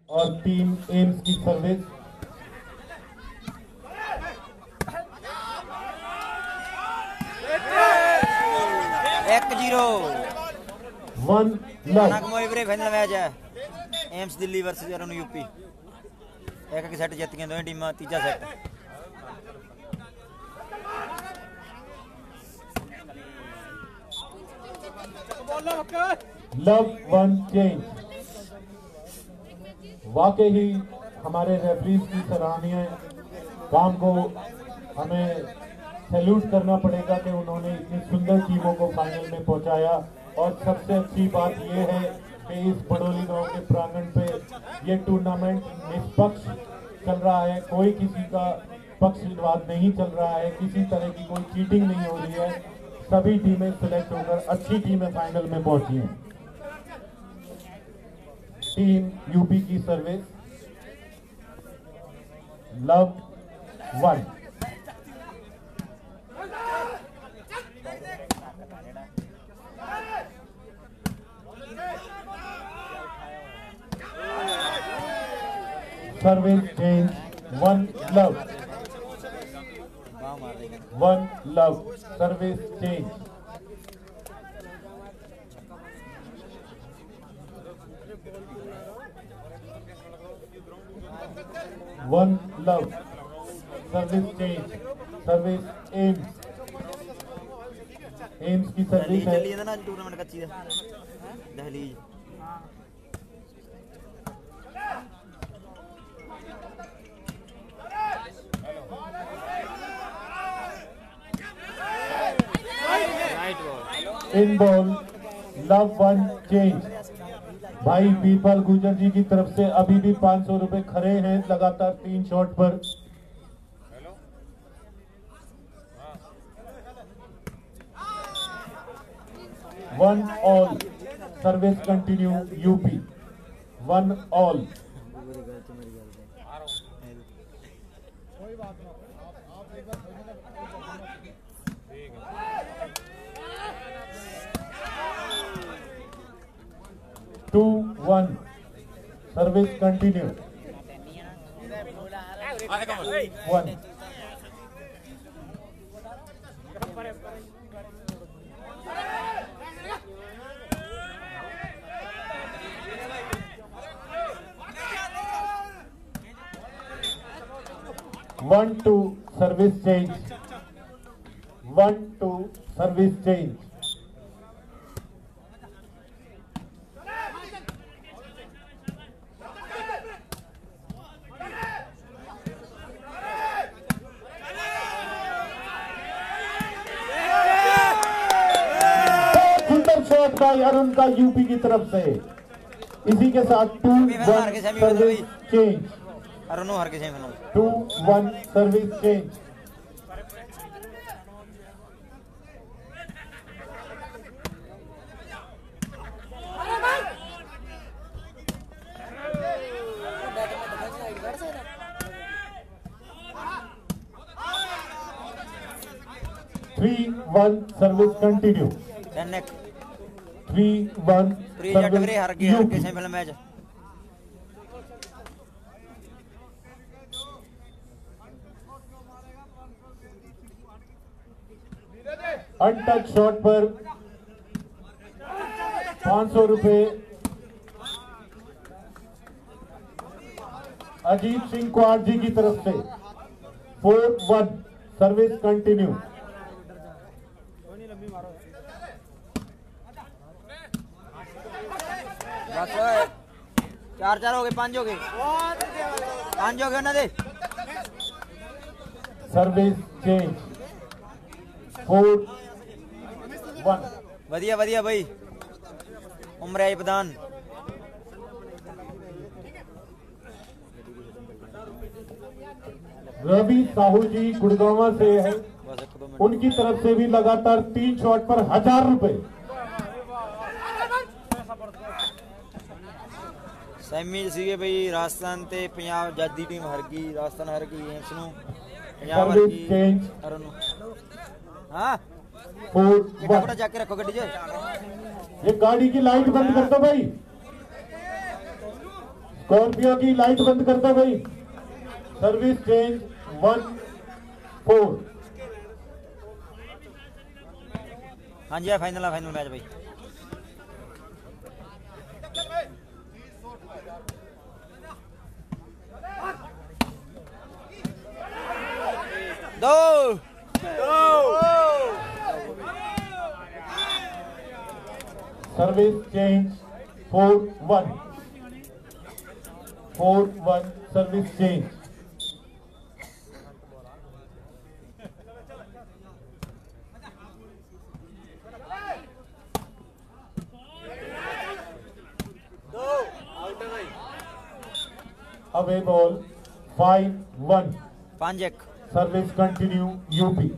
और team AIIMS की service. एक 0 1 लव। फाइनल मैच है एम्स दिल्ली वर्सेस अरुण यूपी। एक सेट जित गए दोनों टीम। तीजा सेट लव 1 चेंज। वाकई ही हमारे रेफरीज की सराहनीय काम को हमें सैल्यूट करना पड़ेगा कि उन्होंने इतनी सुंदर टीमों को फाइनल में पहुंचाया। और सबसे अच्छी बात यह है कि इस बडोली गांव के प्रांगण पे ये टूर्नामेंट निष्पक्ष चल रहा है। कोई किसी का पक्षपात नहीं चल रहा है, किसी तरह की कोई चीटिंग नहीं हो रही है। सभी टीमें सिलेक्ट होकर अच्छी टीमें फाइनल में पहुंची हैं। टीम यूपी की service. Love 1। Service change 1 love. 1 love service change. One love service change. Service AIIMS. AIIMS की सर्विस है। टूर्नामेंट कच्ची है दहलीज। In ball love 1 change. भाई बीरपाल गुजर जी की तरफ से अभी भी 500 रुपए खड़े हैं लगातार 3 शॉट पर। One all service continue UP. 1 all. Two 1 service continue. 1 1-2 service change. 1-2 service change. भाई अरुण का यूपी की तरफ से। इसी के साथ 2-1 सर्विस चेंज। अरुण हर के 2-1 service change. Three 1 service continue. 3-1 हर के सेमीफाइनल मैच। अनटच शॉट पर 500 रुपए अजीत सिंह कुमार जी की तरफ से। 4-1 सर्विस कंटिन्यू। चार हो गए, 5 हो गए, 5 हो गए ना दे। Service change 4-1। बढ़िया बढ़िया भाई उम्र आई प्रधान। रवि साहू जी गुड़गांव से है, उनकी तरफ से भी लगातार 3 शॉट पर 1000 रुपए। सैमी सीगे भाई राजस्थान ते पंजाब जादी टीम हर गई, राजस्थान हर गई एम्स नु पंजाब हर गई अरुण। हां 4-1 जाके रखो गड्डी जे। ये गाड़ी की लाइट बंद कर दो भाई। स्कॉर्पियो की लाइट बंद कर दो भाई। Service change 1-4। हाँ जी फाइनल मैच भाई। दो service change 4-1 service change. Away ball 5-1 5-1 service continue UP.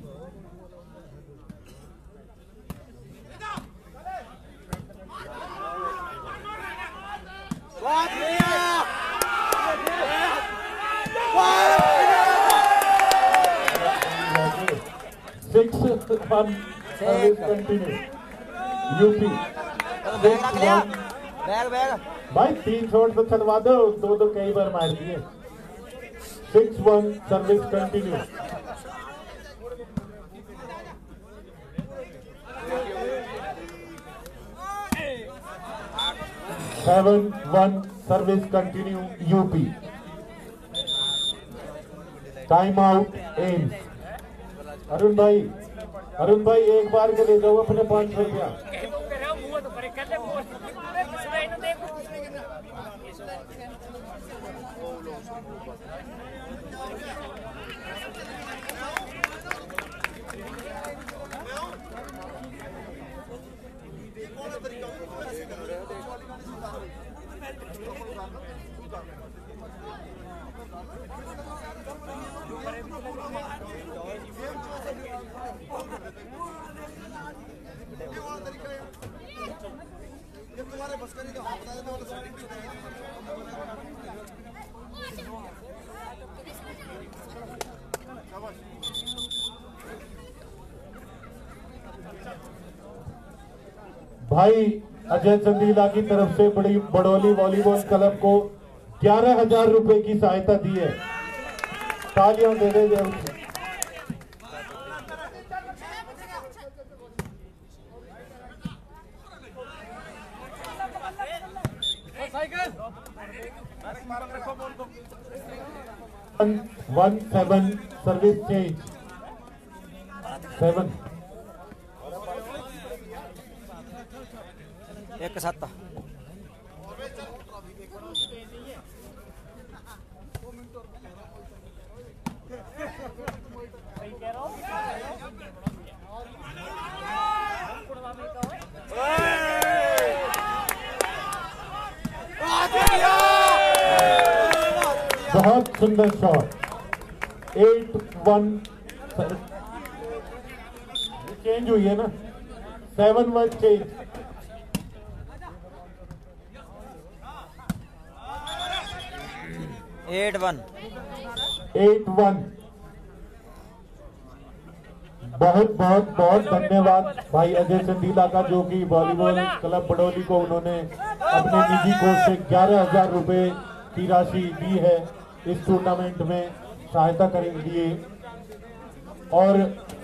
Six one service continue UP. बैग भाई 3 शॉट तो चलवा दो, दो कई बार मार दिए। 6-1 service continue. Seven 1 service continue UP. Time out AIIMS. Arun भाई एक बार के ले जाओ अपने 500 रुपया। भाई अजय चंदीला की तरफ से बड़ोली वॉलीबॉल क्लब को 11,000 रुपए की सहायता दी है। तालियां दे दे जरूर। वन 7 सर्विस चेंज 7 1-7 बहुत सुंदर शॉट। 8-1 चेंज हुई है ना। 7-1 चेंज। 8-1 बहुत धन्यवाद भाई अजय चंदीला का, जो कि वॉलीबॉल क्लब बड़ोली को उन्होंने अपने निजी कोष से 11,000 रुपए की राशि दी है इस टूर्नामेंट में सहायता करेंगे। और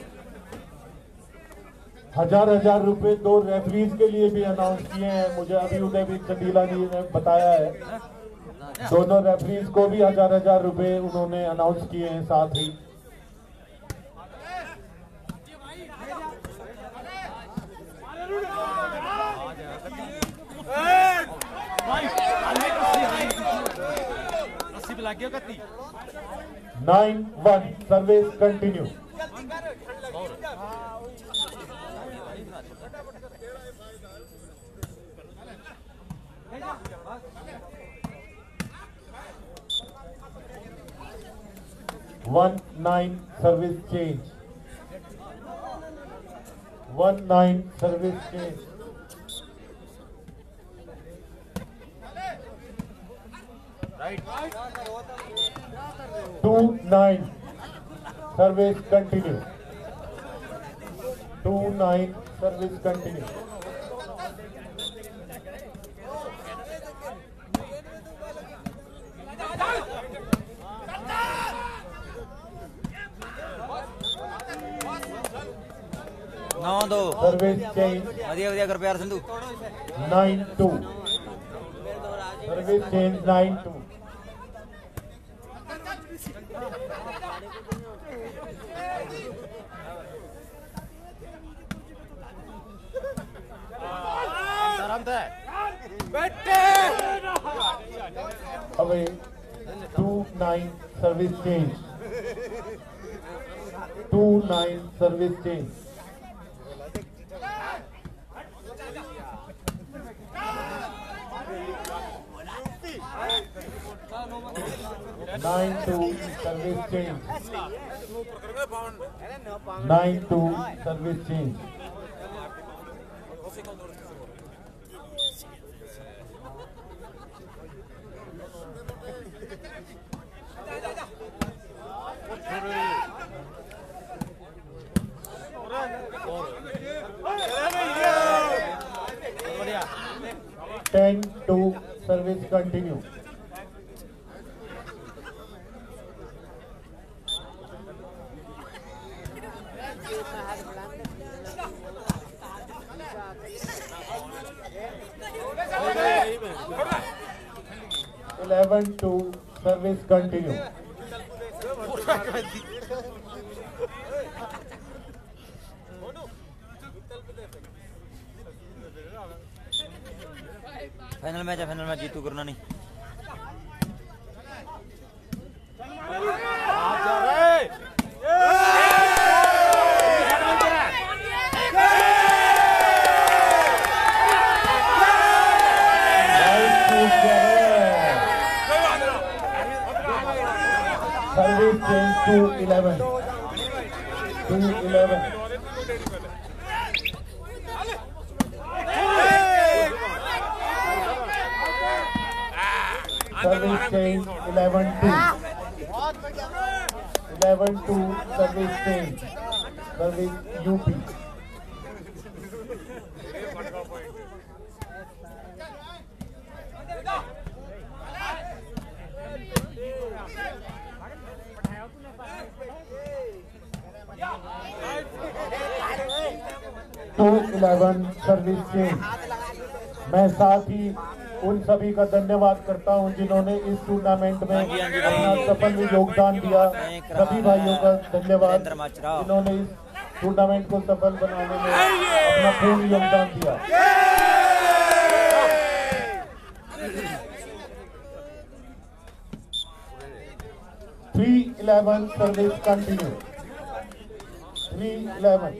1,000 रुपए 2 रेफरीज के लिए भी अनाउंस किए हैं। मुझे अभी उदय भी चंदीला जी ने बताया है, दोनों रेफरीज को भी 1,000 रुपए उन्होंने अनाउंस किए हैं साथ ही। लग गया 9-1 service continue. One 9 service change 1-9 service change. Right 2-9 service continue 2-9 service continue. 9-2 service change. ਵਧੀਆ ਵਧੀਆ Gurpyar Sandhu 9-2 service change 9-2। Away 2-9 service change 2-9 service change 9-2 service change 9-2 service change. Ten to service continue. Eleven to service continue. Final match है, final match जीतू करना नहीं। Service change 2-11 2-11 service change 11-2 11-2 service change service UP. Two 11 service change. मैं साथ ही उन सभी का धन्यवाद करता हूं जिन्होंने इस टूर्नामेंट में अपना सफल योगदान दिया। सभी भाइयों का धन्यवाद जिन्होंने इस टूर्नामेंट को सफल बनाने में अपना पूर्ण योगदान दिया। 3-11 service continue 3-11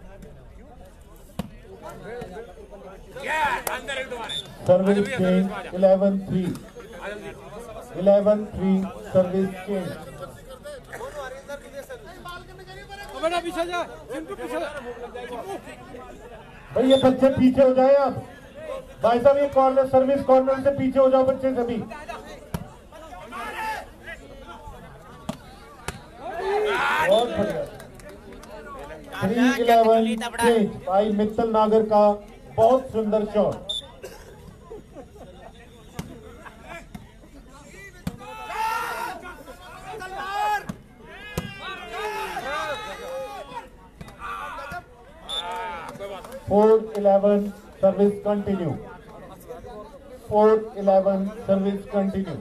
service change 11-3 11-3 service change. भाई ये बच्चे पीछे हो जाए आप। भाई साहब ये कॉर्नर सर्विस कॉर्नर से पीछे हो जाओ बच्चे सभी। बहुत बढ़िया 3-11 चेंज। भाई मित्तल नागर का बहुत सुंदर shot. Four 11 service continue 4-11 service continue.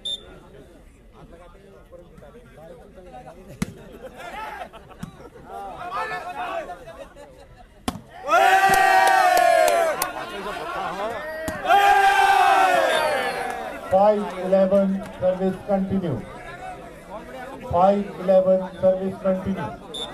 Five 11 service continue 5-11 service continue.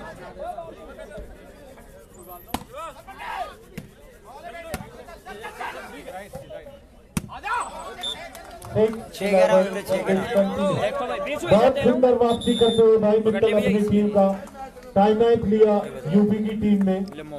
6-11 बहुत सुंदर वापसी करते हुए भाई मित्तल अपनी टीम का टाइम आउट लिया यूपी की टीम ने।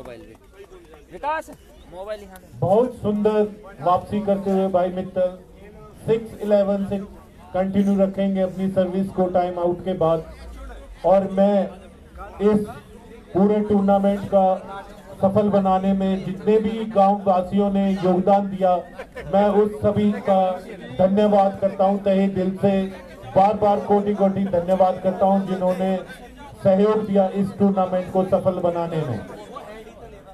बहुत सुंदर वापसी करते हुए भाई मित्तल 6-11 से कंटिन्यू रखेंगे अपनी सर्विस को टाइम आउट के बाद। और मैं इस पूरे टूर्नामेंट का सफल बनाने में जितने भी गांव वासियों ने योगदान दिया मैं उस सभी का धन्यवाद करता हूं तहे दिल से। बार बार कोटि कोटि धन्यवाद करता हूं जिन्होंने सहयोग दिया इस टूर्नामेंट को सफल बनाने में।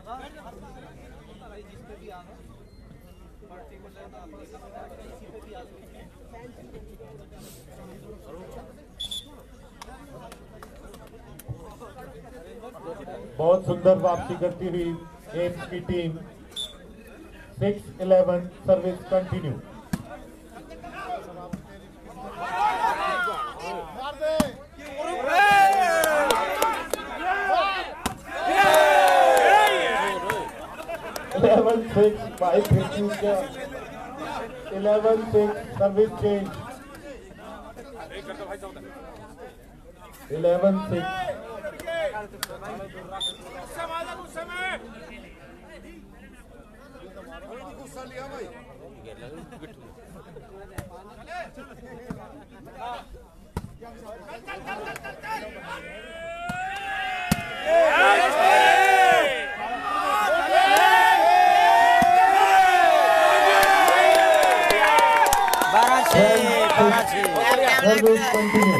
बहुत सुंदर वापसी करती हुई एम्स की team. 6-11 service continue. Eleven six by Bittu. 11-6 service change. 11-6. Service continue.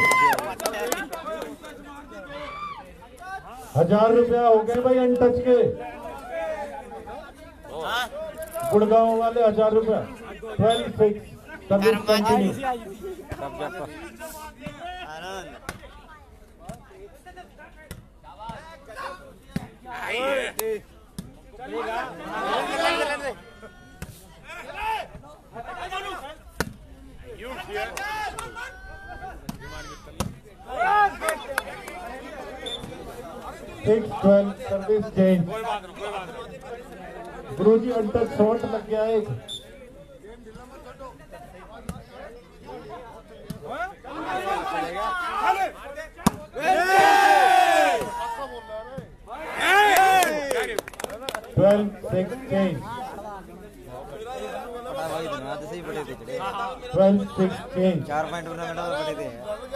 1000 रुपया हो गए भाई अनटच के। गुड़गांव वाले 1000 रुपया। 12-6 service continue. Six 12 service change. गुरुजी अंटर शॉट लग गया एक। Twelve 6 change. 12-6 change. 4 point tournament बड़े थे।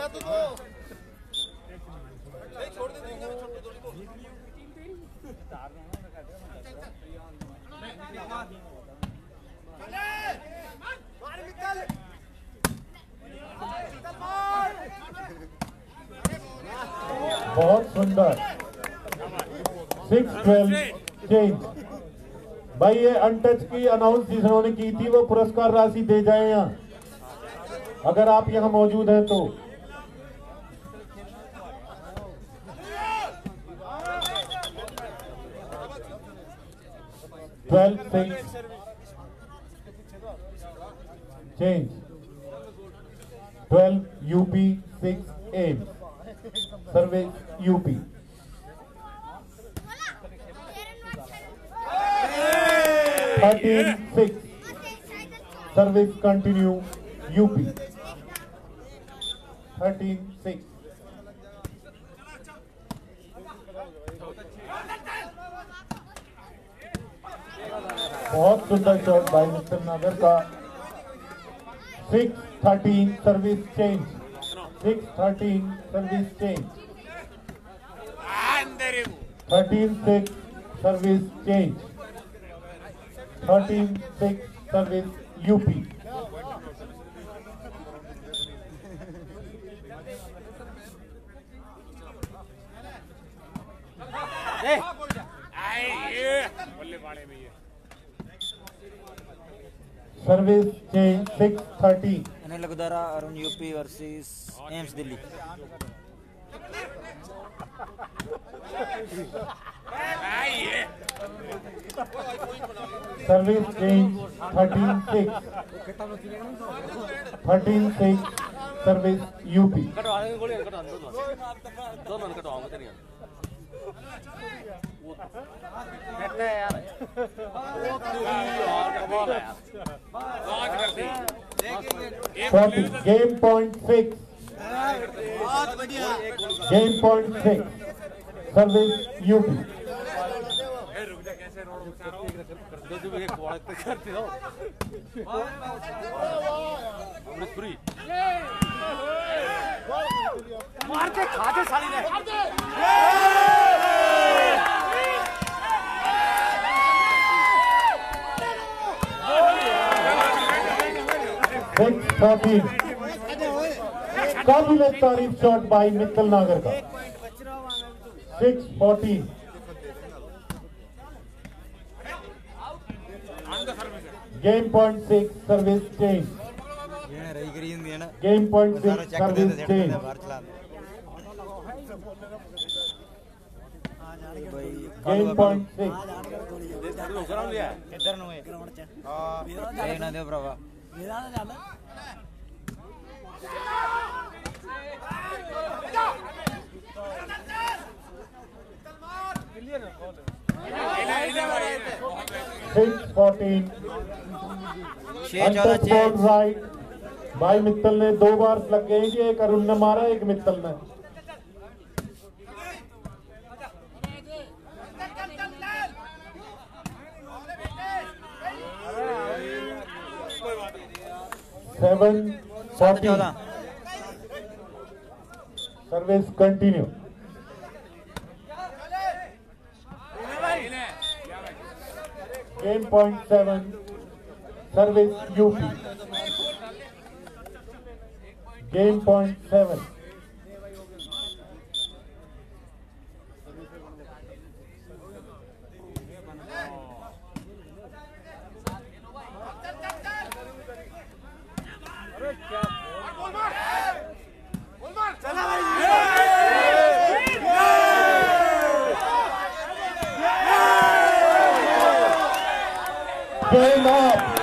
बहुत सुंदर। 6-12 चेंज। भाई ये अनटच की अनाउंस जिन्होंने की थी वो पुरस्कार राशि दे जाए यहाँ, अगर आप यहाँ मौजूद हैं तो। Twelve 6 change. 12 UP 6 AIIMS service UP. Thirteen 6 service continue UP. 13-6। बहुत सुंदर शॉट भाई मिस्टर नागर का। 6-13 service change. 6-13 service change. 13-6 service change. 13-6 service UP. Service change. 6-13। Anil लगदारा Arun UP versus AIIMS Delhi. Service change. 13-6। 13-6 service UP. Game point 6। Game point 6 service UP. मारते खाते साली ने। 6-14 काबिल तारीफ शॉट बाय मित्तल नागर का। 6-14। Game point 6 service change. Game point 6 service change. Game point 6 इधर नु देखना दो भरावा राइट भाई मित्तल ने 2 बार लग गए कि एक अरुण ने मारा एक मित्तल ने। Service continue. Game point 7 service UP. Game point 7 Game up.